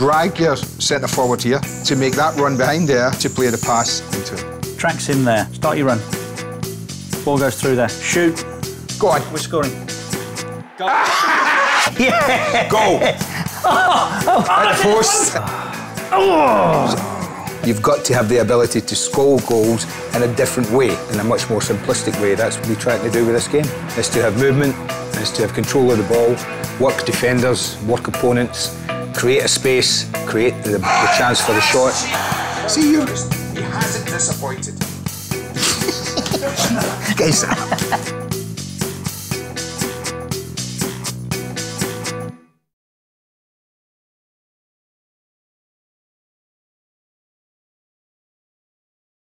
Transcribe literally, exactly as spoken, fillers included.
drag your centre forward here to make that run behind there to play the pass into it. Track's in there. Start your run. Ball goes through there. Shoot. Go on. We're scoring. Go. Yeah. Go. Oh, oh, At the post. Oh. You've got to have the ability to score goals in a different way, in a much more simplistic way. That's what we're trying to do with this game. Is to have movement, is to have control of the ball, work defenders, work opponents, create a space, create the, the chance for the shot. See, you he hasn't disappointed. Guys.